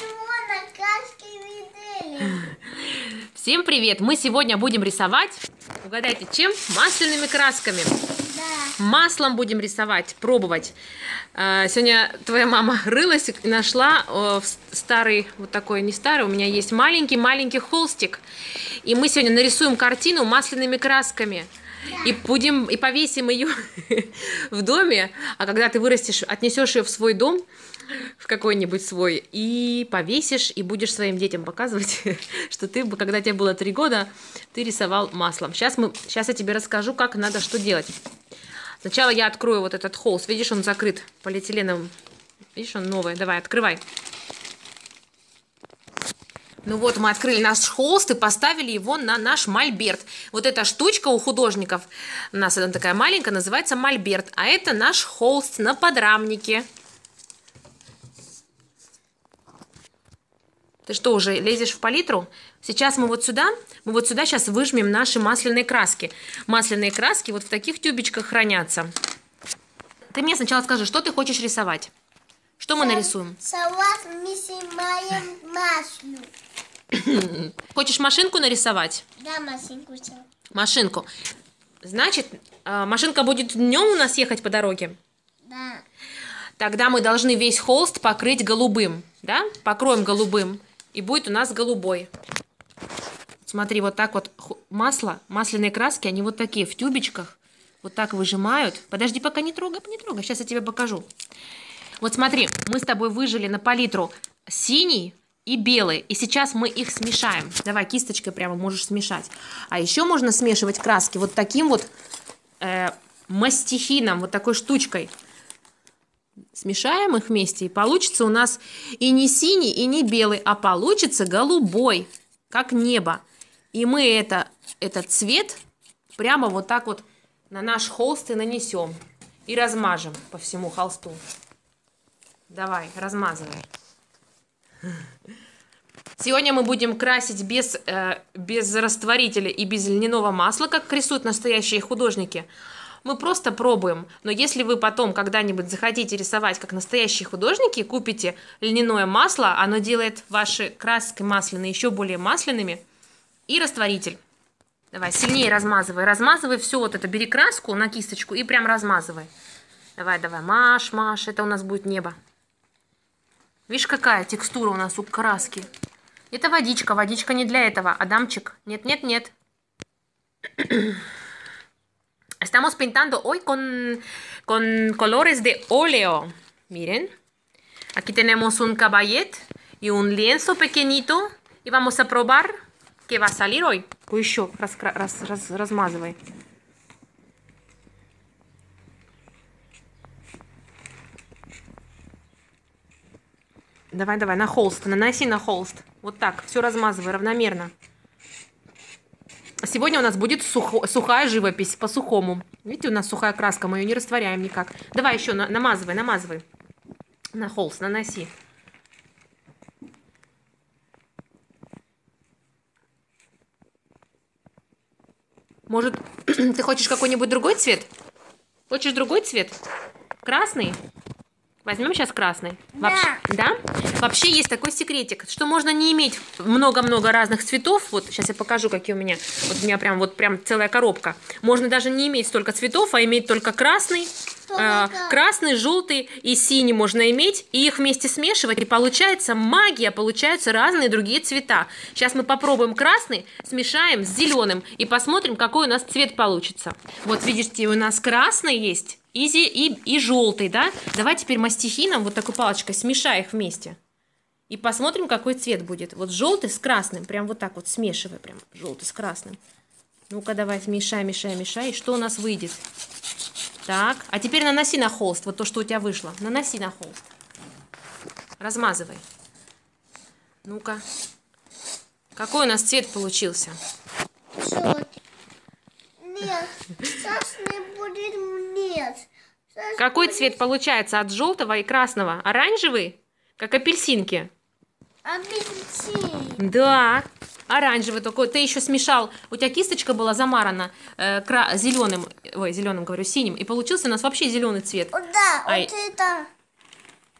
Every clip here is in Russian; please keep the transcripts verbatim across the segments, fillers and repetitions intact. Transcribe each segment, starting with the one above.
Всем привет! Мы сегодня будем рисовать, угадайте, чем? Масляными красками. Да. Маслом будем рисовать, пробовать. Сегодня твоя мама рылась и нашла старый, вот такой, не старый, у меня есть маленький-маленький холстик. И мы сегодня нарисуем картину масляными красками. И будем, и повесим ее в доме, а когда ты вырастешь, отнесешь ее в свой дом, в какой-нибудь свой, и повесишь, и будешь своим детям показывать, что ты, когда тебе было три года, ты рисовал маслом. Сейчас, мы, сейчас я тебе расскажу, как надо что делать. Сначала я открою вот этот холст. Видишь, он закрыт полиэтиленовым. Видишь, он новый. Давай, открывай. Ну вот, мы открыли наш холст и поставили его на наш мольберт. Вот эта штучка у художников, у нас она такая маленькая, называется мольберт. А это наш холст на подрамнике. Ты что, уже лезешь в палитру? Сейчас мы вот сюда, мы вот сюда сейчас выжмем наши масляные краски. Масляные краски вот в таких тюбичках хранятся. Ты мне сначала скажи, что ты хочешь рисовать? Что мы нарисуем? Салат мы снимаем масло. Хочешь машинку нарисовать? Да, машинку. Машинку. Значит, машинка будет днем у нас ехать по дороге? Да. Тогда мы должны весь холст покрыть голубым. Да? Покроем голубым. И будет у нас голубой. Смотри, вот так вот масло, масляные краски, они вот такие в тюбичках. Вот так выжимают. Подожди, пока не трогай, не трогай. Сейчас я тебе покажу. Вот смотри, мы с тобой выжили на палитру синий и белый. И сейчас мы их смешаем. Давай кисточкой прямо можешь смешать. А еще можно смешивать краски вот таким вот э, мастихином, вот такой штучкой. Смешаем их вместе, и получится у нас и не синий, и не белый, а получится голубой, как небо. И мы это, этот цвет прямо вот так вот на наш холст и нанесем. И размажем по всему холсту. Давай, размазывай. Сегодня мы будем красить без, э, без растворителя и без льняного масла, как рисуют настоящие художники. Мы просто пробуем. Но если вы потом когда-нибудь захотите рисовать как настоящие художники, купите льняное масло, оно делает ваши краски масляные еще более масляными, и растворитель. Давай, сильнее размазывай. Размазывай все вот это. Бери краску на кисточку и прям размазывай. Давай, давай, маш, маш. Это у нас будет небо. Видишь, какая текстура у нас у краски. Это водичка. Водичка не для этого. Адамчик. Нет, нет, нет. Estamos pintando hoy con, con colores de óleo. Miren. Aquí tenemos un caballet y un lienzo pequeñito. Y vamos a probar qué va a salir hoy. Еще раз, раз, раз, размазывай. Давай, давай, на холст. Наноси на холст. Вот так. Все размазывай равномерно. Сегодня у нас будет сухо, сухая живопись по-сухому. Видите, у нас сухая краска, мы ее не растворяем никак. Давай еще на, намазывай, намазывай. На холст, наноси. Может, ты хочешь какой-нибудь другой цвет? Хочешь другой цвет? Красный? Возьмем сейчас красный. Да. Вообще, да? Вообще есть такой секретик, что можно не иметь много-много разных цветов. Вот сейчас я покажу, какие у меня. Вот у меня прям вот прям целая коробка. Можно даже не иметь столько цветов, а иметь только красный, э, красный, желтый и синий можно иметь. И их вместе смешивать. И получается магия, получаются разные другие цвета. Сейчас мы попробуем красный, смешаем с зеленым и посмотрим, какой у нас цвет получится. Вот видите, у нас красный есть. И, и, и желтый, да? Давай теперь мастихином, вот такой палочкой, смешай их вместе. И посмотрим, какой цвет будет. Вот желтый с красным, прям вот так вот смешивай, прям желтый с красным. Ну-ка, давай, мешай, мешай, мешай. И что у нас выйдет? Так, а теперь наноси на холст, вот то, что у тебя вышло. Наноси на холст. Размазывай. Ну-ка. Какой у нас цвет получился? Желтый. Нет, сейчас не будет нет. Сейчас Какой будет... цвет получается от желтого и красного? Оранжевый? Как апельсинки? Апельсин. Да, оранжевый такой. Ты еще смешал. У тебя кисточка была замарана э, кра... зеленым, ой, зеленым говорю, синим. И получился у нас вообще зеленый цвет. О, да, а... вот это.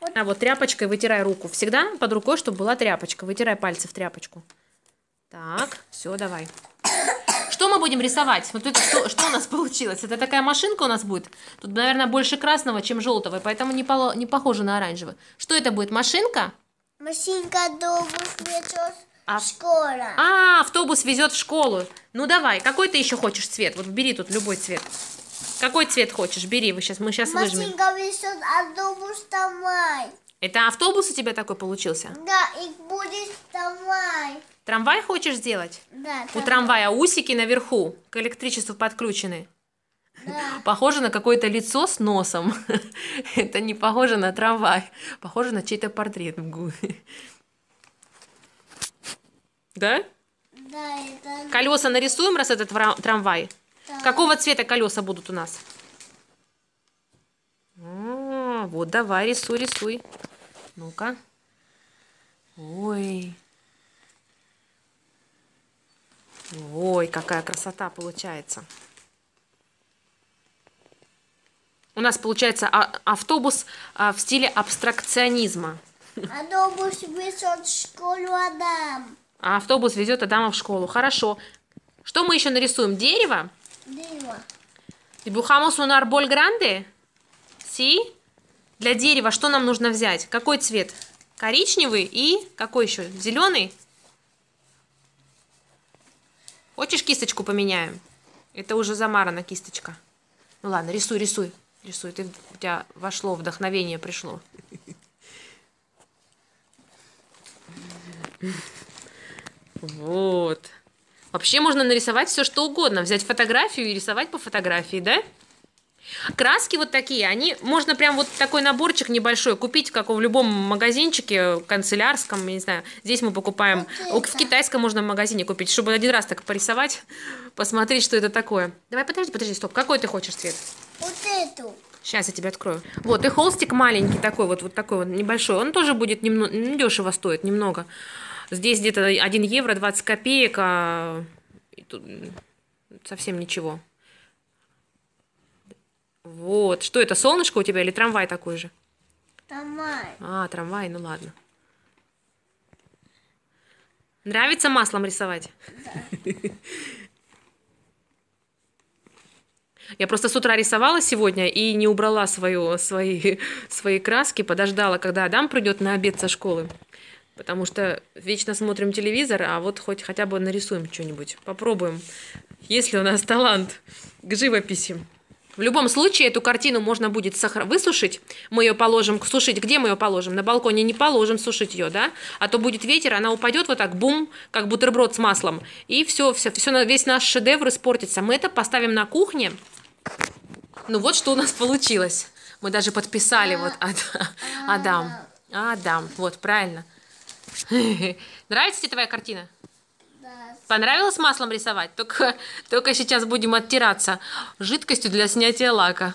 А вот тряпочкой вытирай руку. Всегда под рукой, чтобы была тряпочка. Вытирай пальцы в тряпочку. Так, все, давай. Что мы будем рисовать? Вот это что, что у нас получилось? Это такая машинка у нас будет. Тут, наверное, больше красного, чем желтого, поэтому не, по, не похоже на оранжевый. Что это будет? Машинка? Машинка автобус везет А- в школу. А, автобус везет в школу. Ну давай, какой ты еще хочешь цвет? Вот бери тут любой цвет. Какой цвет хочешь? Бери, вы сейчас, мы сейчас выжмем. Машинка везет автобус домой. Это автобус у тебя такой получился? Да, и будет домой. Трамвай хочешь сделать? Да, У трамвая усики наверху, к электричеству подключены. да. Похоже на какое-то лицо с носом. Это не похоже на трамвай. Похоже на чей-то портрет. Да? Да, это... Колеса нарисуем, раз этот вра- трамвай. Да. Какого цвета колеса будут у нас? А, вот, давай, рисуй, рисуй. Ну-ка. Ой. Ой, какая красота получается. У нас получается а- автобус а, в стиле абстракционизма. Автобус везет в школу Адам. А автобус везет Адама в школу. Хорошо. Что мы еще нарисуем? Дерево? Дерево. Dibujamos un árbol grande? Си? Для дерева что нам нужно взять? Какой цвет? Коричневый и какой еще? Зеленый? Хочешь, кисточку поменяем? Это уже замарана кисточка. Ну ладно, рисуй, рисуй. Рисуй. Ты, у тебя вошло, вдохновение пришло. Вот. Вообще можно нарисовать все, что угодно. Взять фотографию и рисовать по фотографии, да? Краски вот такие, они, можно прям вот такой наборчик небольшой купить, как в любом магазинчике, канцелярском, я не знаю. Здесь мы покупаем, Вот в китайском можно в магазине купить, чтобы один раз так порисовать, посмотреть, что это такое. Давай, подожди, подожди, стоп, какой ты хочешь цвет? Вот эту. Сейчас я тебе открою. Вот, и холстик маленький такой вот, вот такой вот небольшой, он тоже будет немного, дешево стоит, немного. Здесь где-то один евро двадцать копеек, а и тут совсем ничего. Вот. Что это, солнышко у тебя или трамвай такой же? Домой. А, трамвай, ну ладно. Нравится маслом рисовать? Да. Я просто с утра рисовала сегодня и не убрала свою, свои, свои краски, подождала, когда Адам придет на обед со школы. Потому что вечно смотрим телевизор, а вот хоть хотя бы нарисуем что-нибудь. Попробуем, есть ли у нас талант к живописи. В любом случае, эту картину можно будет сохр... высушить. Мы ее положим, сушить. Где мы ее положим? На балконе не положим сушить ее, да? А то будет ветер, она упадет вот так, бум, как бутерброд с маслом. И все, все, все, весь наш шедевр испортится. Мы это поставим на кухне. Ну вот что у нас получилось. Мы даже подписали вот Ад... Адам. Адам, вот, правильно. Нравится тебе твоя картина? Да. Понравилось маслом рисовать? Только, только сейчас будем оттираться жидкостью для снятия лака.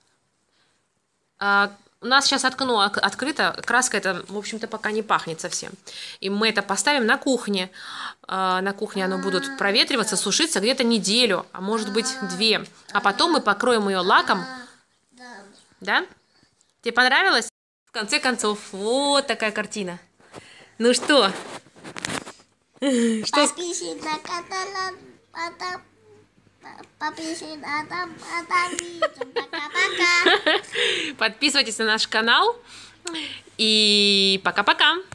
А, у нас сейчас окно открыто, краска это, в общем-то, пока не пахнет совсем. И мы это поставим на кухне. А, на кухне оно будет проветриваться, сушиться где-то неделю, а может быть две. А потом мы покроем ее лаком. Да. Да? Тебе понравилось? В конце концов, вот такая картина. Ну что? Что? Подпишись на канал Адам. Подпишись на Адам. Адам. Пока-пока. Подписывайтесь на наш канал. И пока-пока.